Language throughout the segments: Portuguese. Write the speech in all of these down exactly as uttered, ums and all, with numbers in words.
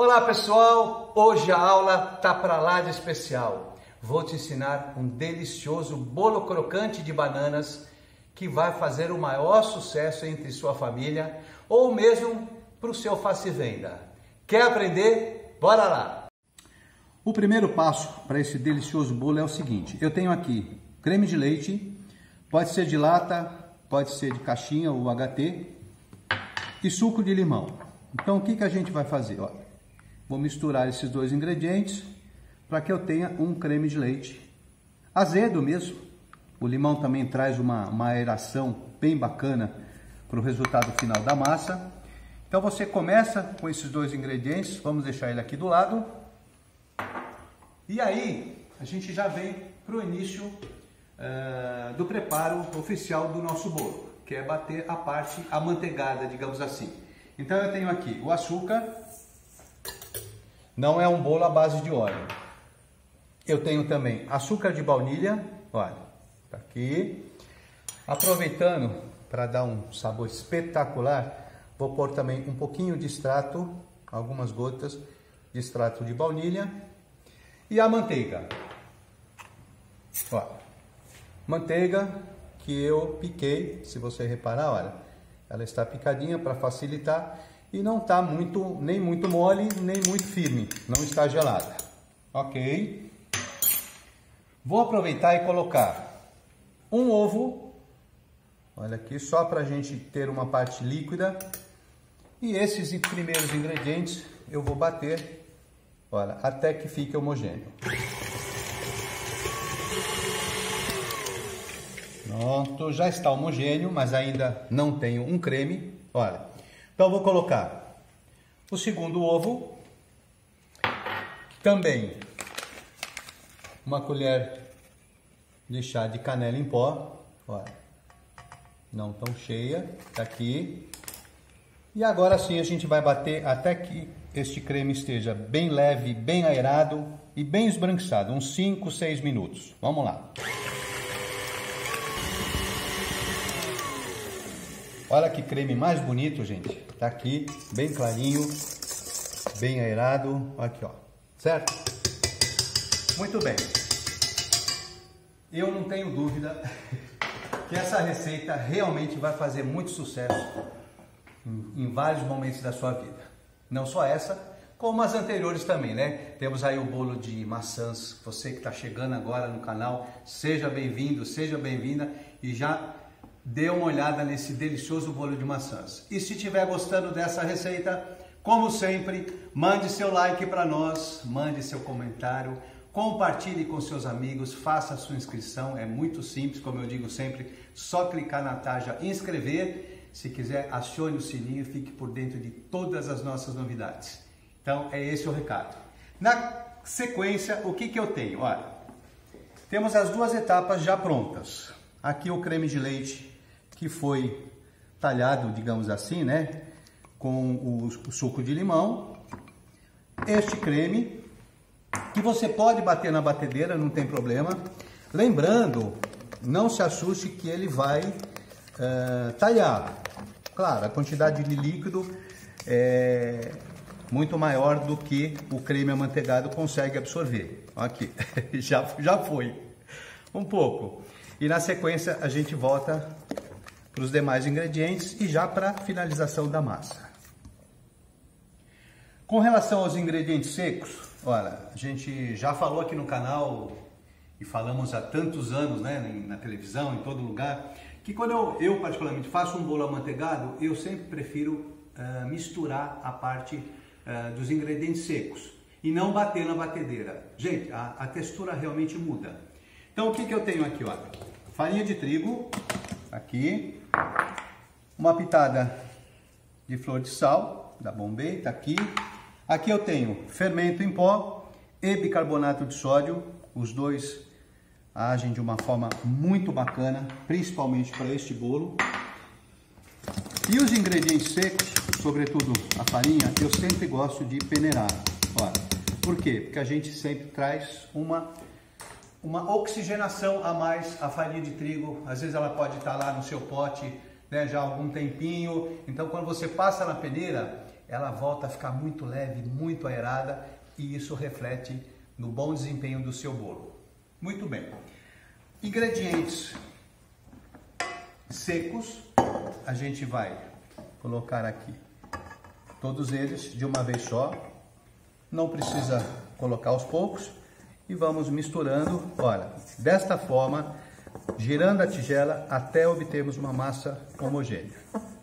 Olá pessoal, hoje a aula tá para lá de especial. Vou te ensinar um delicioso bolo crocante de bananas que vai fazer o maior sucesso entre sua família ou mesmo para o seu face venda. Quer aprender? Bora lá! O primeiro passo para esse delicioso bolo é o seguinte: eu tenho aqui creme de leite, pode ser de lata, pode ser de caixinha ou H T, e suco de limão. Então o que, que a gente vai fazer? Ó, vou misturar esses dois ingredientes para que eu tenha um creme de leite azedo mesmo. O limão também traz uma, uma aeração bem bacana para o resultado final da massa. Então você começa com esses dois ingredientes, vamos deixar ele aqui do lado. E aí a gente já vem para o início uh, do preparo oficial do nosso bolo, que é bater a parte amanteigada, digamos assim. Então eu tenho aqui o açúcar, não é um bolo à base de óleo. Eu tenho também açúcar de baunilha, olha, tá aqui. Aproveitando para dar um sabor espetacular, vou pôr também um pouquinho de extrato, algumas gotas de extrato de baunilha e a manteiga. Olha, manteiga que eu piquei, se você reparar, olha. Ela está picadinha para facilitar e não está muito, nem muito mole, nem muito firme, não está gelada. Ok? Vou aproveitar e colocar um ovo, olha aqui, só para a gente ter uma parte líquida. E esses primeiros ingredientes eu vou bater, olha, até que fique homogêneo. Pronto, já está homogêneo, mas ainda não tenho um creme. Olha, então eu vou colocar o segundo ovo, também uma colher de chá de canela em pó, olha, não tão cheia, tá aqui. E agora sim a gente vai bater até que este creme esteja bem leve, bem aerado e bem esbranquiçado, uns cinco, seis minutos. Vamos lá. Olha que creme mais bonito, gente. Tá aqui, bem clarinho, bem aerado. Aqui, ó. Certo? Muito bem. Eu não tenho dúvida que essa receita realmente vai fazer muito sucesso em, em vários momentos da sua vida. Não só essa, como as anteriores também, né? Temos aí o bolo de maçãs. Você que está chegando agora no canal, seja bem-vindo, seja bem-vinda e já dê uma olhada nesse delicioso bolo de maçãs. E se estiver gostando dessa receita, como sempre, mande seu like para nós, mande seu comentário, compartilhe com seus amigos, faça a sua inscrição, é muito simples, como eu digo sempre, só clicar na taja inscrever. Se quiser, acione o sininho e fique por dentro de todas as nossas novidades. Então, é esse o recado. Na sequência, o que que eu tenho? Olha, temos as duas etapas já prontas. Aqui o creme de leite que foi talhado, digamos assim, né, com o, o suco de limão. Este creme, que você pode bater na batedeira, não tem problema. Lembrando, não se assuste que ele vai uh, talhar. Claro, a quantidade de líquido é muito maior do que o creme amanteigado consegue absorver. Aqui, já, já foi um pouco. E na sequência a gente volta para os demais ingredientes e já para a finalização da massa. Com relação aos ingredientes secos, olha, a gente já falou aqui no canal e falamos há tantos anos, né, na televisão, em todo lugar, que quando eu, eu particularmente faço um bolo amanteigado, eu sempre prefiro uh, misturar a parte uh, dos ingredientes secos e não bater na batedeira. Gente, a, a textura realmente muda. Então o que que eu tenho aqui, olha? Farinha de trigo, aqui, uma pitada de flor de sal, da Bombay, tá aqui. Aqui eu tenho fermento em pó e bicarbonato de sódio, os dois agem de uma forma muito bacana, principalmente para este bolo. E os ingredientes secos, sobretudo a farinha, eu sempre gosto de peneirar. Olha, por quê? Porque a gente sempre traz uma uma oxigenação a mais à farinha de trigo. Às vezes ela pode estar lá no seu pote, né, já há algum tempinho. Então quando você passa na peneira, ela volta a ficar muito leve, muito aerada e isso reflete no bom desempenho do seu bolo. Muito bem. Ingredientes secos, a gente vai colocar aqui todos eles de uma vez só. Não precisa colocar aos poucos e vamos misturando, olha, desta forma, girando a tigela até obtermos uma massa homogênea.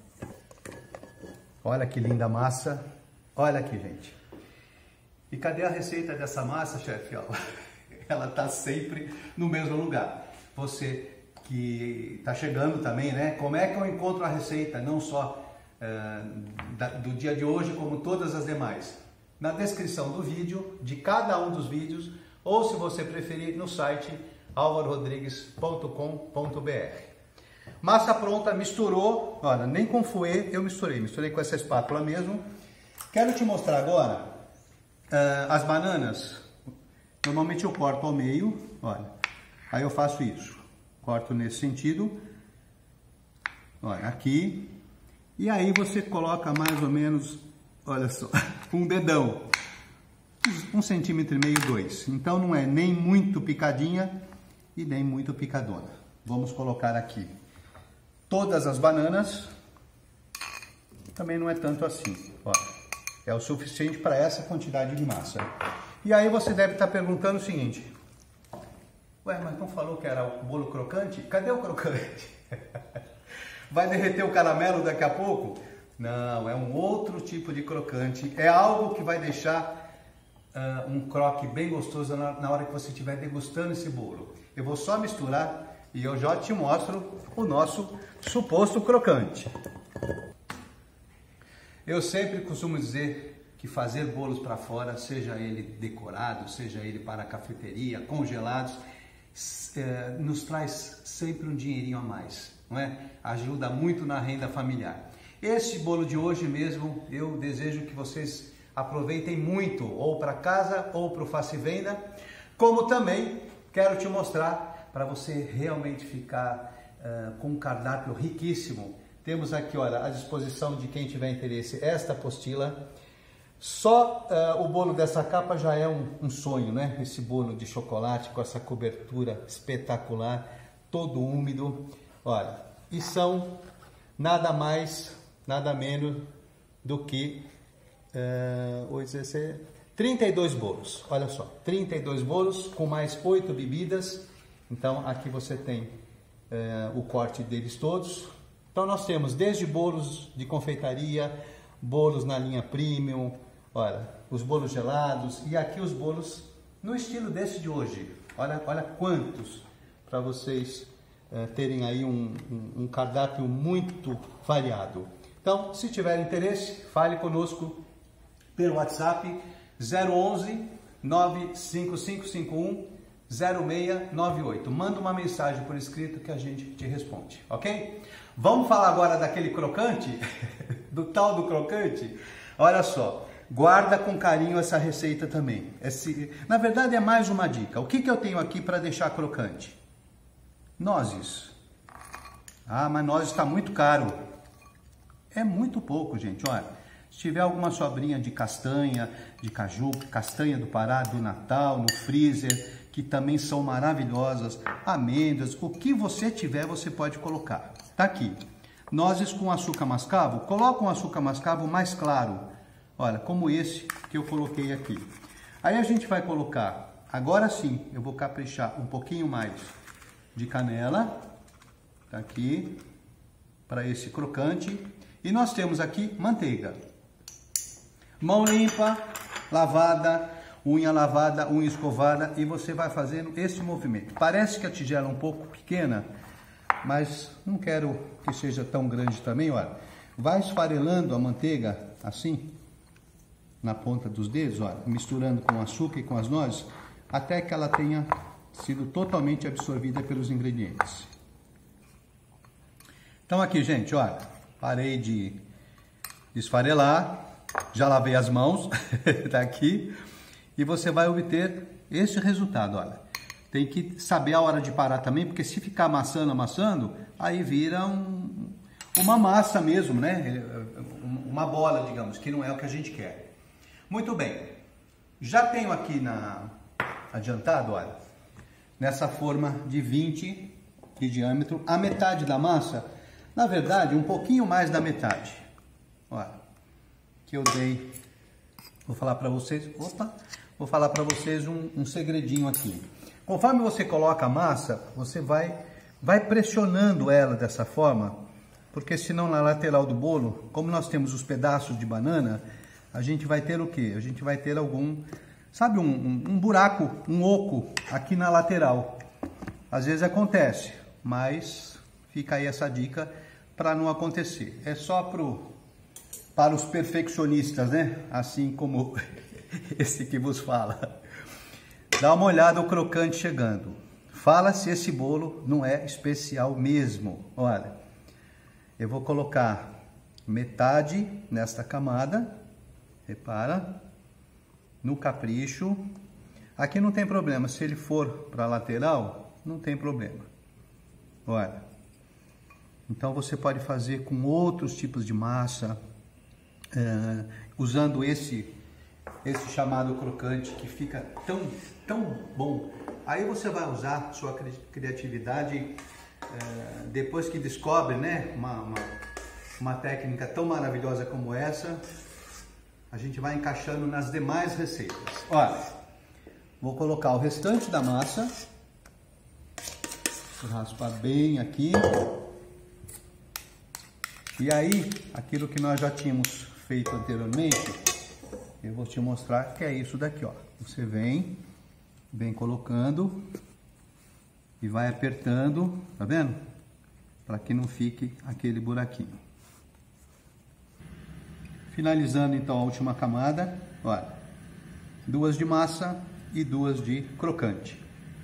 Olha que linda massa, olha aqui, gente. E cadê a receita dessa massa, chefe? Ela tá sempre no mesmo lugar. Você que está chegando também, né? Como é que eu encontro a receita, não só uh, da, do dia de hoje, como todas as demais? Na descrição do vídeo, de cada um dos vídeos, ou se você preferir, no site alvaro rodrigues ponto com ponto br. Massa pronta, misturou, olha, nem com fouet eu misturei, misturei com essa espátula mesmo. Quero te mostrar agora uh, as bananas. Normalmente eu corto ao meio, olha, aí eu faço isso, corto nesse sentido, olha, aqui, e aí você coloca mais ou menos, olha só, um dedão, um centímetro e meio, dois. Então não é nem muito picadinha e nem muito picadona. Vamos colocar aqui todas as bananas, também não é tanto assim, ó, é o suficiente para essa quantidade de massa. E aí você deve estar perguntando o seguinte: ué, mas não falou que era o bolo crocante? Cadê o crocante? Vai derreter o caramelo daqui a pouco? Não, é um outro tipo de crocante. É algo que vai deixar uh, um croque bem gostoso na, na hora que você estiver degustando esse bolo. Eu vou só misturar e eu já te mostro o nosso suposto crocante. Eu sempre costumo dizer que fazer bolos para fora, seja ele decorado, seja ele para a cafeteria, congelados, eh, nos traz sempre um dinheirinho a mais, não é? Ajuda muito na renda familiar. Este bolo de hoje mesmo, eu desejo que vocês aproveitem muito, ou para casa ou para o Faça e Venda, como também quero te mostrar para você realmente ficar uh, com um cardápio riquíssimo. Temos aqui, olha, à disposição de quem tiver interesse, esta apostila. Só uh, o bolo dessa capa já é um, um sonho, né? Esse bolo de chocolate com essa cobertura espetacular, todo úmido. Olha, e são nada mais, nada menos do que uh, trinta e dois bolos. Olha só, trinta e dois bolos com mais oito bebidas. Então aqui você tem uh, o corte deles todos. Então nós temos desde bolos de confeitaria, bolos na linha premium, olha, os bolos gelados e aqui os bolos no estilo desse de hoje. Olha, olha quantos, para vocês uh, terem aí um, um, um cardápio muito variado. Então, se tiver interesse, fale conosco pelo WhatsApp zero onze, nove cinco cinco cinco um, zero seis nove oito. Manda uma mensagem por escrito que a gente te responde, ok? Vamos falar agora daquele crocante, do tal do crocante. Olha só, guarda com carinho essa receita também. Esse, na verdade é mais uma dica. O que, que eu tenho aqui para deixar crocante? Nozes. Ah, mas nozes está muito caro. É muito pouco, gente. Olha, se tiver alguma sobrinha de castanha, de caju, castanha do Pará, do Natal, no freezer, que também são maravilhosas, amêndoas, o que você tiver você pode colocar. Tá aqui, nozes com açúcar mascavo, coloca um açúcar mascavo mais claro, olha, como esse que eu coloquei aqui. Aí a gente vai colocar, agora sim, eu vou caprichar um pouquinho mais de canela, tá aqui, para esse crocante. E nós temos aqui manteiga, mão limpa, lavada, unha lavada, unha escovada, e você vai fazendo esse movimento. Parece que a tigela é um pouco pequena, mas não quero que seja tão grande também, olha. Vai esfarelando a manteiga assim, na ponta dos dedos, olha, misturando com o açúcar e com as nozes, até que ela tenha sido totalmente absorvida pelos ingredientes. Então aqui, gente, olha, parei de esfarelar, já lavei as mãos, tá aqui, e você vai obter esse resultado, olha. Tem que saber a hora de parar também, porque se ficar amassando, amassando, aí vira um, uma massa mesmo, né? uma bola, digamos, que não é o que a gente quer. Muito bem, já tenho aqui na, adiantado, olha, nessa forma de vinte de diâmetro, a metade da massa, na verdade, um pouquinho mais da metade. Olha, que eu dei, vou falar para vocês, opa, vou falar para vocês um, um segredinho aqui. Conforme você coloca a massa, você vai, vai pressionando ela dessa forma, porque senão na lateral do bolo, como nós temos os pedaços de banana, a gente vai ter o quê? A gente vai ter algum, sabe, um, um, um buraco, um oco aqui na lateral. Às vezes acontece, mas fica aí essa dica para não acontecer. É só pro, para os perfeccionistas, né? Assim como esse que vos fala. Dá uma olhada o crocante chegando. Fala se esse bolo não é especial mesmo. Olha, eu vou colocar metade nesta camada. Repara. No capricho. Aqui não tem problema. Se ele for para a lateral, não tem problema. Olha. Então você pode fazer com outros tipos de massa. É, usando esse... esse chamado crocante que fica tão, tão bom. Aí você vai usar sua criatividade é, depois que descobre, né, uma, uma, uma técnica tão maravilhosa como essa, a gente vai encaixando nas demais receitas. Olha, vou colocar o restante da massa, vou raspar bem aqui, e aí, aquilo que nós já tínhamos feito anteriormente, eu vou te mostrar que é isso daqui, ó. Você vem, vem colocando e vai apertando, tá vendo? Para que não fique aquele buraquinho. Finalizando então a última camada, olha, duas de massa e duas de crocante.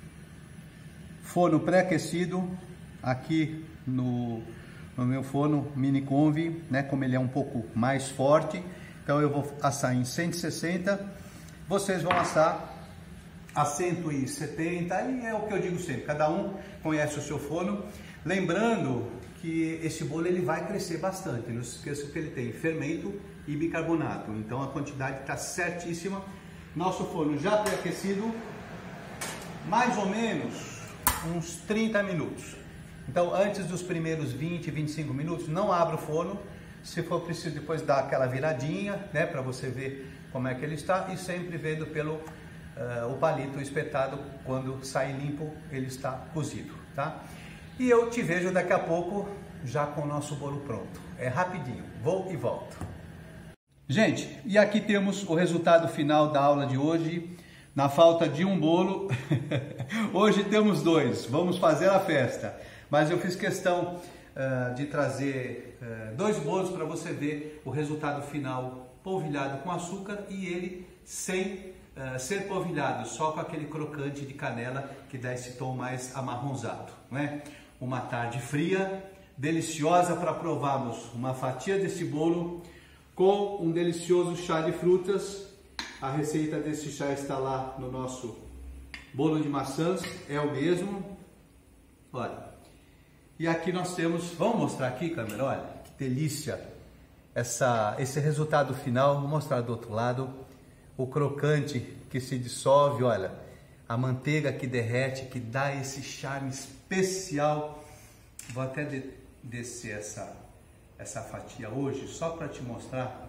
Forno pré-aquecido, aqui no, no meu forno mini conve, né? Como ele é um pouco mais forte, então eu vou assar em cento e sessenta, vocês vão assar a cento e setenta, e é o que eu digo sempre, cada um conhece o seu forno. Lembrando que esse bolo ele vai crescer bastante, não se esqueça que ele tem fermento e bicarbonato, então a quantidade está certíssima. Nosso forno já pré-aquecido, mais ou menos uns trinta minutos. Então antes dos primeiros vinte, vinte e cinco minutos, não abra o forno. Se for preciso depois dar aquela viradinha, né, para você ver como é que ele está, e sempre vendo pelo uh, o palito espetado, quando sai limpo ele está cozido, tá? E eu te vejo daqui a pouco já com o nosso bolo pronto. É rapidinho, vou e volto. Gente, e aqui temos o resultado final da aula de hoje. Na falta de um bolo, hoje temos dois, vamos fazer a festa. Mas eu fiz questão uh, de trazer uh, dois bolos para você ver o resultado final polvilhado com açúcar e ele sem uh, ser polvilhado, só com aquele crocante de canela que dá esse tom mais amarronzado, né? Uma tarde fria, deliciosa para provarmos uma fatia desse bolo com um delicioso chá de frutas. A receita desse chá está lá no nosso bolo de maçãs, é o mesmo. Olha, e aqui nós temos, vamos mostrar aqui, câmera, olha, que delícia essa, esse resultado final. Vou mostrar do outro lado, o crocante que se dissolve, olha, a manteiga que derrete, que dá esse charme especial. Vou até de, descer essa, essa fatia hoje, só para te mostrar.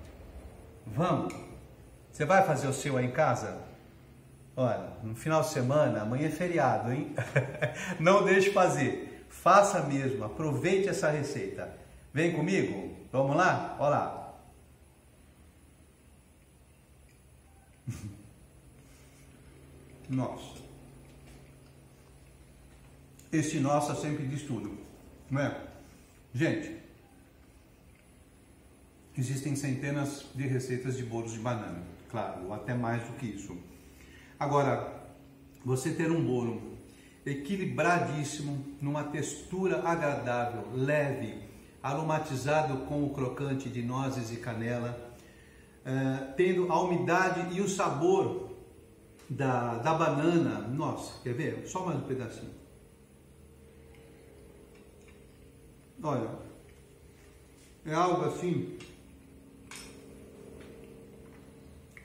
Vamos! Você vai fazer o seu aí em casa? Olha, no final de semana, amanhã é feriado, hein? Não deixe fazer, faça mesmo, aproveite essa receita. Vem comigo? Vamos lá? Olha lá. Nossa. Esse nossa sempre diz tudo, não é? Gente, existem centenas de receitas de bolos de banana, claro, ou até mais do que isso. Agora, você ter um bolo equilibradíssimo, numa textura agradável, leve, aromatizado com o crocante de nozes e canela, uh, tendo a umidade e o sabor da, da banana. Nossa, quer ver? Só mais um pedacinho. Olha, é algo assim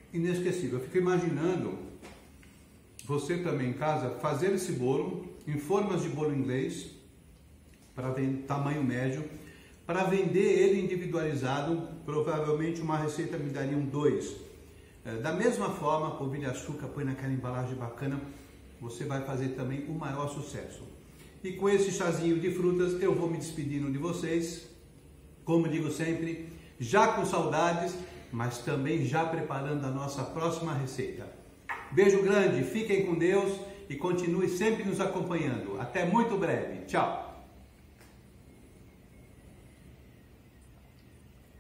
inesquecível. Eu fico imaginando você também em casa fazer esse bolo em formas de bolo inglês, para tamanho médio, para vender ele individualizado. Provavelmente uma receita me daria um dois. Da mesma forma, polvilha açúcar, põe naquela embalagem bacana, você vai fazer também o maior sucesso. E com esse chazinho de frutas eu vou me despedindo de vocês, como digo sempre, já com saudades, mas também já preparando a nossa próxima receita. Beijo grande, fiquem com Deus e continue sempre nos acompanhando. Até muito breve. Tchau!